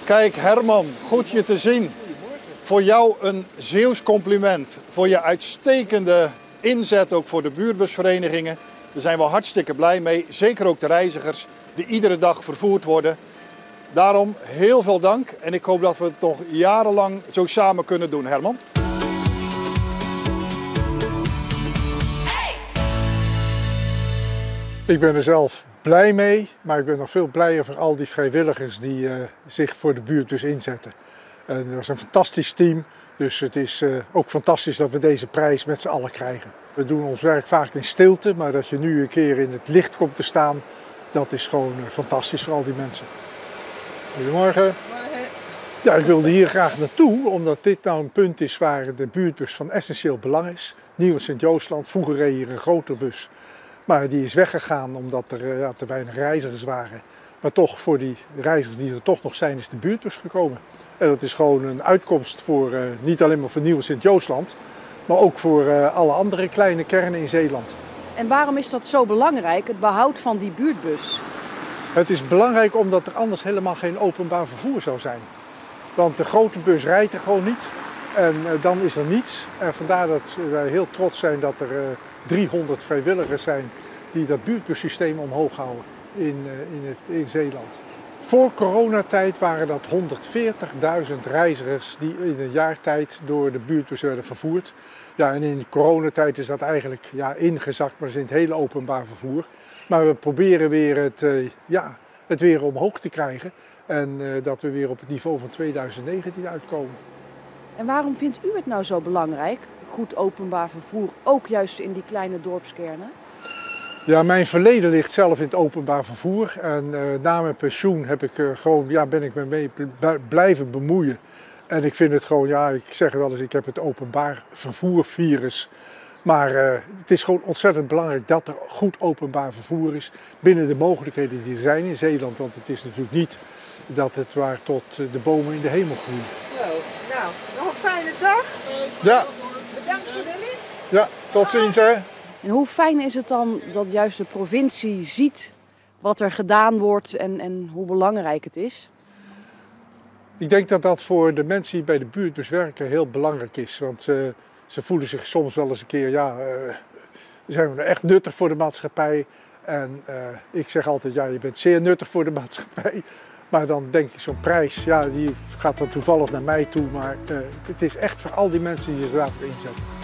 Kijk Herman, goed je te zien. Voor jou een Zeeuws compliment. Voor je uitstekende inzet ook voor de buurtbusverenigingen. Daar zijn we hartstikke blij mee. Zeker ook de reizigers die iedere dag vervoerd worden. Daarom heel veel dank en ik hoop dat we het nog jarenlang zo samen kunnen doen, Herman. Ik ben er zelf blij mee, maar ik ben nog veel blijer voor al die vrijwilligers die zich voor de buurtbus inzetten. En dat was een fantastisch team, dus het is ook fantastisch dat we deze prijs met z'n allen krijgen. We doen ons werk vaak in stilte, maar dat je nu een keer in het licht komt te staan, dat is gewoon fantastisch voor al die mensen. Goedemorgen. Ja, ik wilde hier graag naartoe, omdat dit nou een punt is waar de buurtbus van essentieel belang is. Nieuw Sint-Joosland, vroeger reed hier een grotere bus. Maar die is weggegaan omdat er te weinig reizigers waren. Maar toch, voor die reizigers die er toch nog zijn, is de buurtbus gekomen. En dat is gewoon een uitkomst voor niet alleen maar voor Nieuw Sint-Joosland, maar ook voor alle andere kleine kernen in Zeeland. En waarom is dat zo belangrijk, het behoud van die buurtbus? Het is belangrijk omdat er anders helemaal geen openbaar vervoer zou zijn. Want de grote bus rijdt er gewoon niet en dan is er niets. En vandaar dat wij heel trots zijn dat er 300 vrijwilligers zijn die dat buurtbussysteem omhoog houden in Zeeland. Voor coronatijd waren dat 140.000 reizigers die in een jaar tijd door de buurtbus werden vervoerd. Ja, en in coronatijd is dat eigenlijk ingezakt, maar dat is in het hele openbaar vervoer. Maar we proberen weer het weer omhoog te krijgen en dat we weer op het niveau van 2019 uitkomen. En waarom vindt u het nou zo belangrijk, goed openbaar vervoer, ook juist in die kleine dorpskernen? Ja, mijn verleden ligt zelf in het openbaar vervoer en na mijn pensioen ben ik me mee blijven bemoeien. En ik vind het gewoon, ik zeg wel eens, ik heb het openbaar vervoervirus. Maar het is gewoon ontzettend belangrijk dat er goed openbaar vervoer is binnen de mogelijkheden die er zijn in Zeeland. Want het is natuurlijk niet dat het waar tot de bomen in de hemel groeien. Nou, nog een fijne dag. Ja. Bedankt voor de lied. Ja, tot ziens hè. En hoe fijn is het dan dat juist de provincie ziet wat er gedaan wordt en hoe belangrijk het is? Ik denk dat dat voor de mensen die bij de buurtbus werken heel belangrijk is. Want ze voelen zich soms wel eens een keer, zijn we echt nuttig voor de maatschappij. En ik zeg altijd, je bent zeer nuttig voor de maatschappij. Maar dan denk ik, zo'n prijs, die gaat dan toevallig naar mij toe. Maar het is echt voor al die mensen die zich daarvoor inzetten.